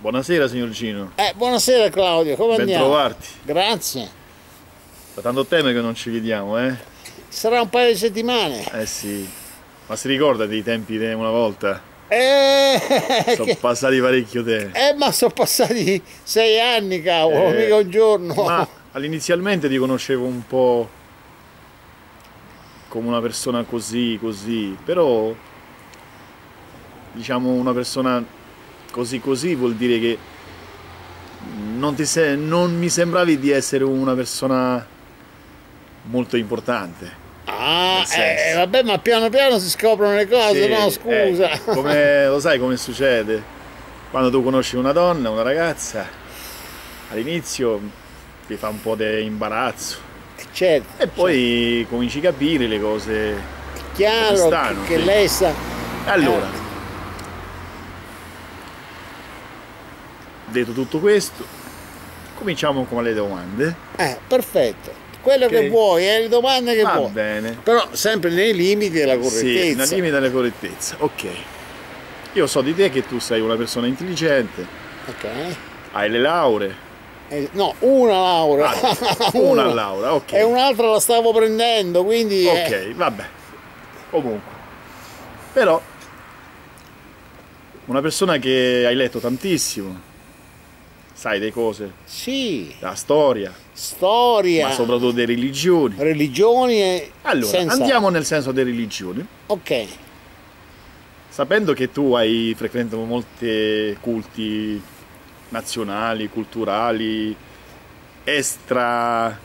Buonasera signor Gino. Buonasera Claudio, come Ben andiamo? trovarti. Grazie. Da tanto tempo che non ci vediamo, eh? Sarà un paio di settimane. Eh sì. Ma si ricorda dei tempi di una volta? Sono Che... passati parecchio tempo. ma sono passati 6 anni, cavolo, mica un giorno. Ma inizialmente ti conoscevo un po' come una persona così, però diciamo una persona così vuol dire che non mi sembravi di essere una persona molto importante. Vabbè, ma piano piano si scoprono le cose, Sì, no, scusa. Lo sai come succede? Quando tu conosci una donna, una ragazza, all'inizio ti fa un po' di imbarazzo. Certo. E poi cominci a capire le cose. È chiaro stanno, che sì. lei sa... Allora, detto tutto questo, cominciamo con le domande. Perfetto. Quello che vuoi, le domande che Va vuoi. bene. Però sempre nei limiti della correttezza. Sì, nei limiti della correttezza. Ok. Io so di te che tu sei una persona intelligente. Ok. Hai le lauree. No, una laurea. Una laurea, ok. E un'altra la stavo prendendo, quindi... Ok, vabbè. Comunque. Però, una persona che hai letto tantissimo, sai le cose, Sì. la storia, Storia. ma soprattutto delle religioni. Religioni e... Allora, andiamo nel senso delle religioni. Ok. Sapendo che tu hai frequentato molti culti nazionali, culturali, extra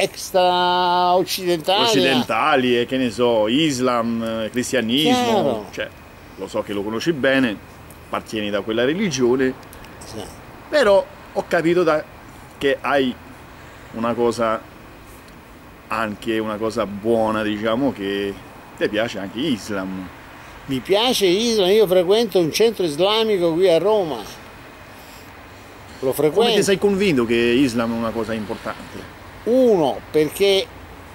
occidentali e che ne so, Islam, cristianismo, Chiaro. cioè lo so che lo conosci bene, appartieni da quella religione, Sì. però ho capito che hai una cosa, anche una cosa buona, diciamo, che ti piace anche Islam. Mi piace Islam, io frequento un centro islamico qui a Roma. Lo frequento. Come ti sei convinto che Islam è una cosa importante? Uno, perché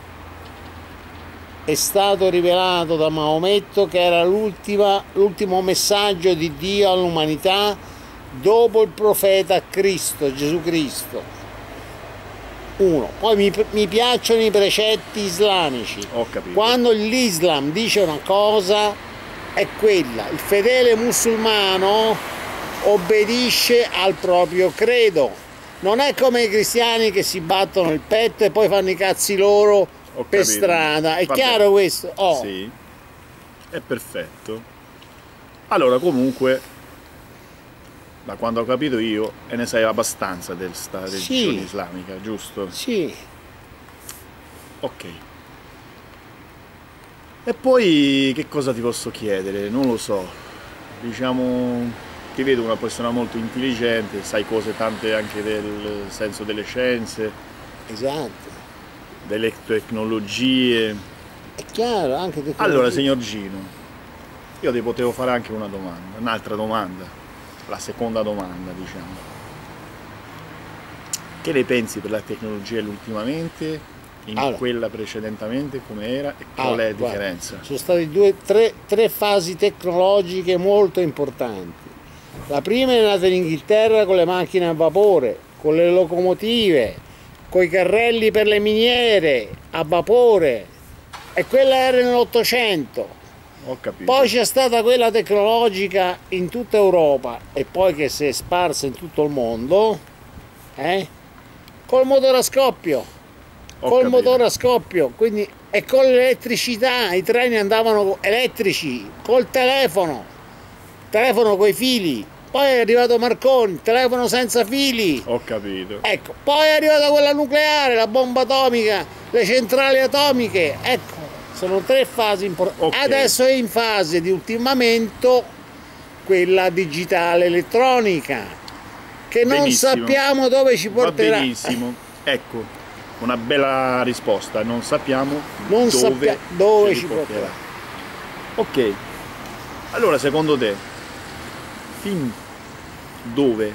è stato rivelato da Maometto che era l'ultimo messaggio di Dio all'umanità dopo il profeta Cristo, Gesù Cristo. Uno. Poi mi piacciono i precetti islamici. Ho capito. Quando l'Islam dice una cosa è quella. Il fedele musulmano obbedisce al proprio credo. Non è come i cristiani che si battono il petto e poi fanno i cazzi loro per strada. È chiaro questo? Oh. Sì, è perfetto. Allora, comunque, da quando ho capito io, e ne sai abbastanza della religione islamica, giusto? Sì. Ok. E poi che cosa ti posso chiedere? Non lo so. Diciamo, ti vedo una persona molto intelligente, sai cose tante anche del senso delle scienze. Esatto. Delle tecnologie. È chiaro, anche tecnologie. Allora, signor Gino, io ti potevo fare anche una domanda, un'altra domanda, la seconda domanda, diciamo. Che ne pensi per la tecnologia ultimamente? Quella precedentemente come era e qual è la differenza? Sono state tre fasi tecnologiche molto importanti. La prima è nata in Inghilterra con le macchine a vapore, con le locomotive, con i carrelli per le miniere a vapore, e quella era nell'Ottocento. Ho capito. Poi c'è stata quella tecnologica in tutta Europa e poi che si è sparsa in tutto il mondo, col motore a scoppio. Motore a scoppio, quindi, e con l'elettricità, i treni andavano elettrici, col telefono coi fili. Poi è arrivato Marconi, telefono senza fili. Ho capito. Ecco, poi è arrivata quella nucleare, la bomba atomica, le centrali atomiche. Ecco, sono tre fasi importanti. Okay. Adesso è in fase di ultimamento quella digitale elettronica, che non sappiamo dove ci porterà. Va benissimo. Ecco, una bella risposta. Non sappiamo dove ci porterà. Ok. Allora, secondo te, fin dove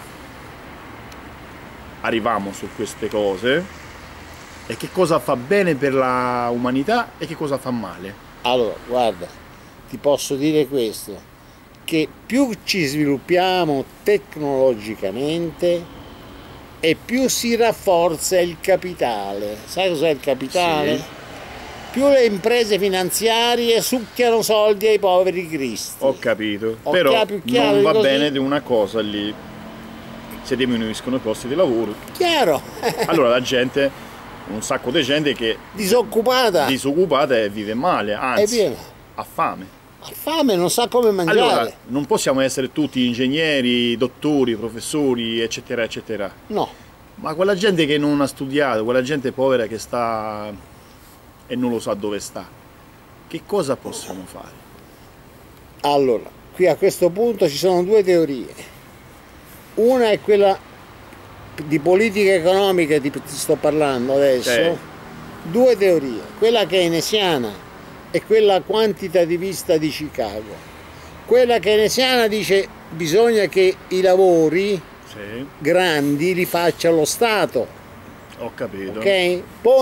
arriviamo su queste cose e che cosa fa bene per l'umanità e che cosa fa male? Allora, guarda, ti posso dire questo. che più ci sviluppiamo tecnologicamente e più si rafforza il capitale. Sai cos'è il capitale? Sì. Più le imprese finanziarie succhiano soldi ai poveri cristi. Ho capito, Ho però più chiaro non va così? bene di una cosa lì, se diminuiscono i posti di lavoro. Chiaro? Allora la gente, un sacco di gente che Disoccupata. disoccupata e vive male, È anzi pieno. ha fame. Ha fame, non sa come mangiare. Allora non possiamo essere tutti ingegneri, dottori, professori, eccetera, eccetera. No. Ma quella gente che non ha studiato, quella gente povera che sta e non lo sa dove sta, che cosa possiamo fare? Allora, qui a questo punto ci sono due teorie. Una è quella di politica economica, ti sto parlando adesso. Due teorie, quella keynesiana e quella quantitativista di Chicago. Quella keynesiana dice bisogna che i lavori Sì, grandi li faccia lo Stato, ho capito. ok?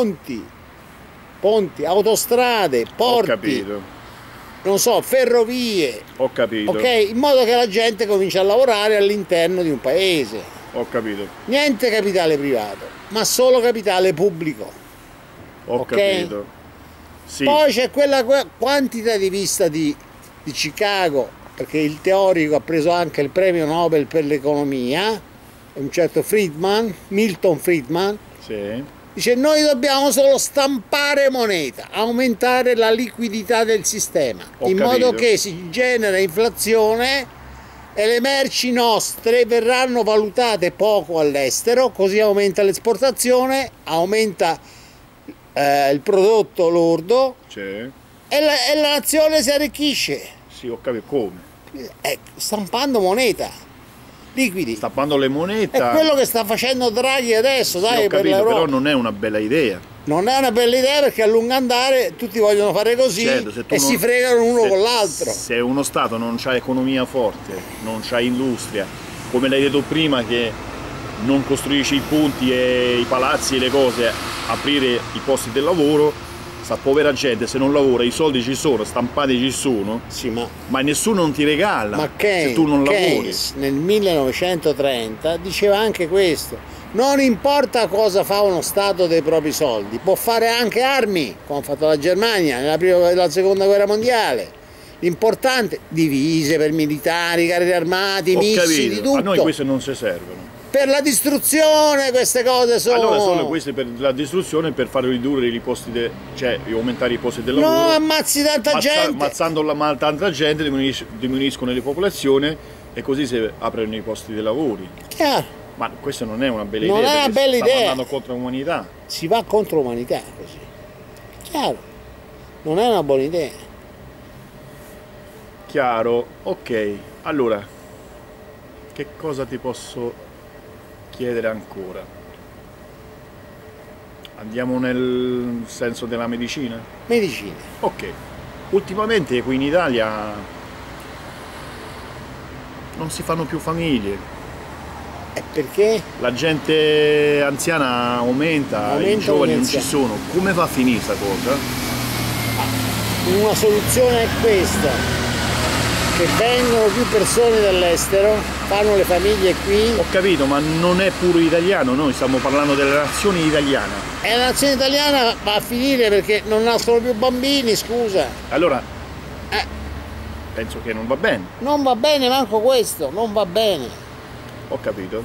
Ponti, autostrade, Ho porti, capito, non so, ferrovie, ho capito, ok? In modo che la gente cominci a lavorare all'interno di un paese. ho capito, Niente capitale privato, ma solo capitale pubblico. ho Ok. capito. Sì, Poi c'è quella quantitativista di Chicago, perché il teorico ha preso anche il premio Nobel per l'economia, un certo Friedman, Milton Friedman, sì, dice noi dobbiamo solo stampare moneta, aumentare la liquidità del sistema, Ho in capito. modo che si genera inflazione e le merci nostre verranno valutate poco all'estero, così aumenta l'esportazione, aumenta il prodotto lordo sì, e la nazione si arricchisce, sì, ho capito come. stampando moneta, liquidi. Stappando le È monete, quello che sta facendo Draghi adesso, sì, dai, ho per capito, però l'Europa. non è una bella idea. Non è una bella idea perché a lungo andare tutti vogliono fare così Certo, se tu e non- si fregano uno se- con l'altro. Se uno Stato non ha economia forte, non c'ha industria, come l'hai detto prima che non costruisci i ponti e i palazzi e le cose, aprire i posti del lavoro, sta povera gente se non lavora, i soldi ci sono, stampati ci sono, Sì, ma nessuno non ti regala ma se tu non lavori. Keynes nel 1930 diceva anche questo: non importa cosa fa uno Stato dei propri soldi, può fare anche armi, come ha fatto la Germania nella seconda guerra mondiale. L'importante, divise per militari, carri armati, Ho missili, capito, a noi tutto. queste non ci servono. Per la distruzione queste cose sono. Allora sono queste per la distruzione e per far ridurre i posti, cioè aumentare i posti del No, lavoro. ammazzi tanta gente. Ammazzando tanta gente diminuiscono le popolazioni e così si aprono i posti di lavoro. Chiaro, Ma questa non è una bella Non idea. è una perché bella sta idea. andando contro l'umanità. si va contro l'umanità così. Chiaro, non è una buona idea. Chiaro, ok. Allora, che cosa ti posso chiedere ancora? Andiamo nel senso della medicina? Medicina. Ok. Ultimamente qui in Italia non si fanno più famiglie. E perché? La gente anziana aumenta, i Aumenta giovani gli non ci anziani. sono. Come va a finire questa cosa? Una soluzione è questa: che vengono più persone dall'estero, fanno le famiglie qui Ho capito, ma non è pure italiano, noi stiamo parlando della nazione italiana. e la nazione italiana va a finire perché non nascono più bambini, scusa. Allora, Eh, penso che non va bene. non va bene manco questo, non va bene. Ho capito.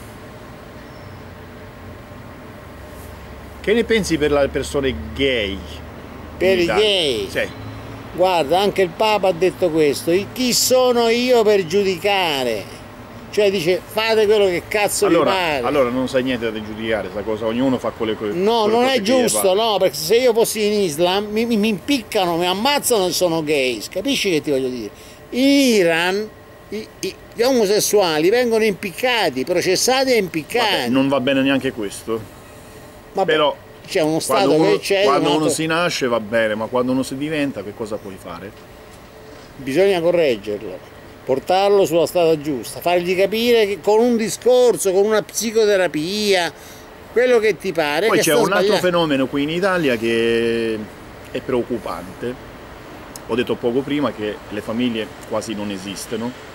Che ne pensi per le persone gay? Per in i Italia? gay. Sì. Guarda, anche il Papa ha detto questo: chi sono io per giudicare? Cioè dice fate quello che cazzo vi pare. Allora non sai niente da giudicare sta cosa, ognuno fa quelle cose. No, non è giusto, no, perché se io fossi in Islam mi impiccano, mi ammazzano se sono gay, capisci che ti voglio dire? In Iran gli omosessuali vengono impiccati, processati e impiccati. Vabbè, non va bene neanche questo. Vabbè, Però c'è uno Stato quando uno, che c'è, quando un uno altro- si nasce va bene, ma quando uno si diventa che cosa puoi fare? bisogna correggerlo, portarlo sulla strada giusta, fargli capire che con un discorso, con una psicoterapia, quello che ti pare. Poi che c'è sta un altro sbagliando. fenomeno qui in Italia che è preoccupante. Ho detto poco prima che le famiglie quasi non esistono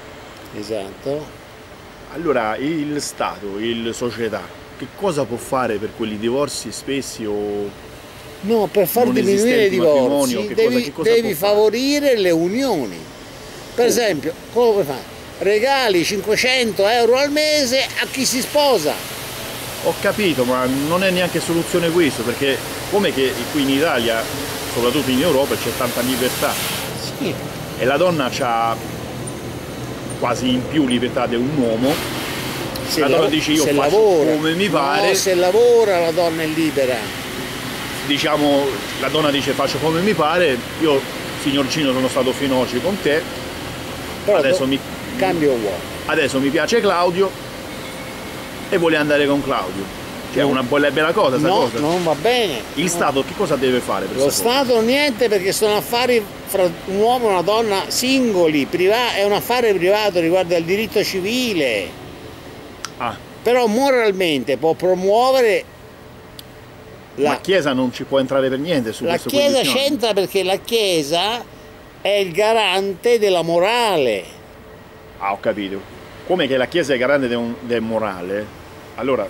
Esatto. Allora il Stato, la società, che cosa può fare per quelli divorzi spessi o No, per far non diminuire i esistenti matrimonio? divorzi Che cosa devi può fare? favorire le unioni. Per esempio, come puoi fare? Regali 500 euro al mese a chi si sposa. Ho capito, ma non è neanche soluzione questo, perché come che qui in Italia, soprattutto in Europa, c'è tanta libertà Sì. e la donna ha quasi in più libertà di un uomo. La donna dice io se faccio lavora. come mi pare. No, se lavora la donna è libera. Diciamo, la donna dice faccio come mi pare, io signorcino sono stato finoci con te, Però cambio uomo. adesso mi piace Claudio e vuole andare con Claudio. Cioè, è una bella cosa sta No, cosa. non va bene. Il Stato che cosa deve fare per Lo questa cosa? Stato niente, perché sono affari fra un uomo e una donna singoli, è un affare privato, riguarda il diritto civile. Ah, Però moralmente può promuovere la Chiesa non ci può entrare per niente su la queste Chiesa condizioni. c'entra, perché la Chiesa è il garante della morale. Ah, ho capito. Come che la Chiesa è garante del morale, allora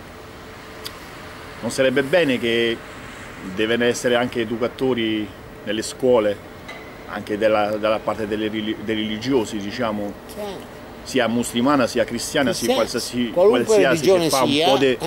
non sarebbe bene che devono essere anche educatori nelle scuole, anche dalla parte dei religiosi, diciamo, sia musulmana sia cristiana, sia qualunque qualsiasi religione che fa sia,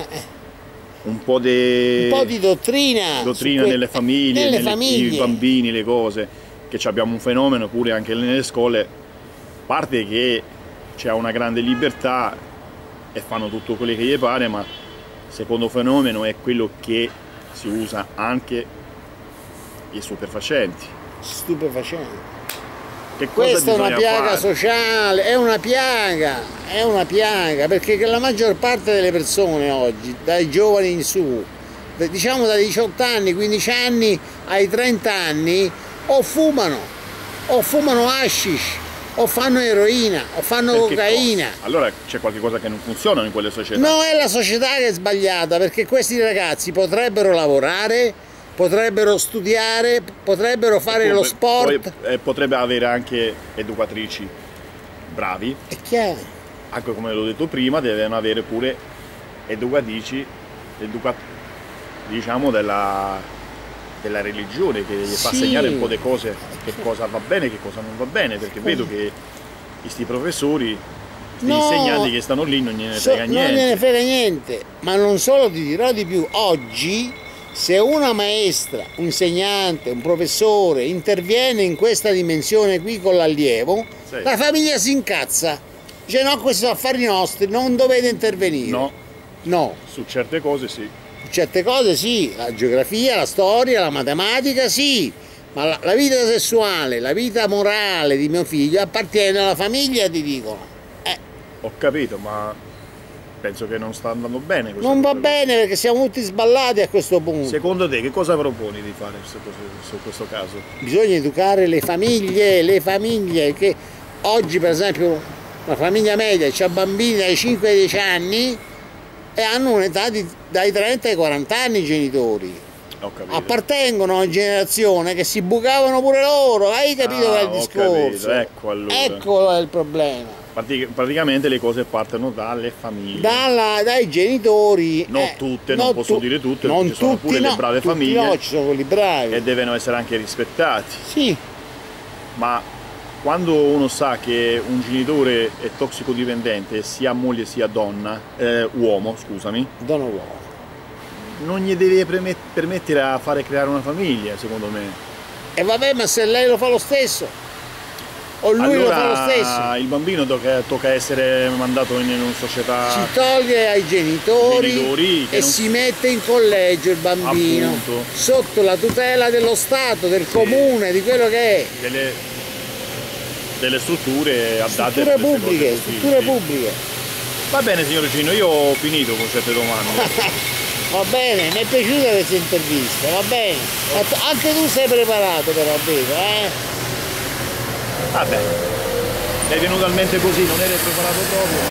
un po' di dottrina nelle famiglie, nelle famiglie. i bambini, le cose, che abbiamo un fenomeno pure anche nelle scuole, a parte che c'è una grande libertà e fanno tutto quello che gli pare, ma il secondo fenomeno è quello che si usa anche gli stupefacenti. Stupefacenti. Che cosa Questa è una bisogna piaga fare? sociale, è una piaga, perché la maggior parte delle persone oggi, dai giovani in su, diciamo dai 18 anni, 15 anni ai 30 anni, o fumano hashish, o fanno eroina, o fanno Perché cocaina. cosa? Allora c'è qualche cosa che non funziona in quelle società. No, è la società che è sbagliata, perché questi ragazzi potrebbero lavorare, potrebbero studiare, potrebbero fare lo sport. Poi, potrebbe avere anche educatrici bravi, È chiaro. anche come l'ho detto prima, devono avere pure educatrici, diciamo della religione, che gli fa Sì. segnare un po' di cose, che cosa va bene e che cosa non va bene, perché vedo che questi professori, questi No, insegnanti che stanno lì non gliene frega Non niente. gliene frega niente, ma non solo, ti dirò di più, oggi se una maestra, un insegnante, un professore interviene in questa dimensione qui con l'allievo, Sì. la famiglia si incazza, dice no, questi sono affari nostri, non dovete intervenire. No, Su certe cose sì. certe cose sì, la geografia, la storia, la matematica sì, ma la vita sessuale, la vita morale di mio figlio appartiene alla famiglia, ti dicono. Ho capito, ma penso che non sta andando bene questa Non va cosa. bene, perché siamo tutti sballati a questo punto. Secondo te che cosa proponi di fare su questo caso? Bisogna educare le famiglie che oggi per esempio una famiglia media ha bambini dai 5 ai 10 anni e hanno un'età dai 30 ai 40 anni i genitori. Ho capito. Appartengono a una generazione che si bucavano pure loro, hai capito qual è il ho discorso? capito, ecco allora. Ecco il problema. Praticamente le cose partono dalle famiglie. Dai genitori. Non tutte, non posso dire tutte, perché ci sono pure le brave tutti famiglie. no, ci sono quelli bravi. E devono essere anche rispettati. Sì, Ma quando uno sa che un genitore è tossicodipendente, sia moglie sia uomo, scusami, donna uomo. non gli deve permettere a fare creare una famiglia, secondo me. E vabbè, ma se lei lo fa lo stesso, o lui lo fa lo stesso, Il bambino tocca essere mandato in una società. si toglie ai genitori che e non si mette in collegio il bambino, Appunto. sotto la tutela dello Stato, del comune, di quello che è. Delle strutture adatte Strutture a queste pubbliche, cose così, strutture sì. pubbliche. Va bene signor Gino, io ho finito con certe domande. Va bene, mi è piaciuta questa intervista, va bene. Anche tu sei preparato però, vedo, Vabbè, è venuto talmente così, non eri preparato proprio.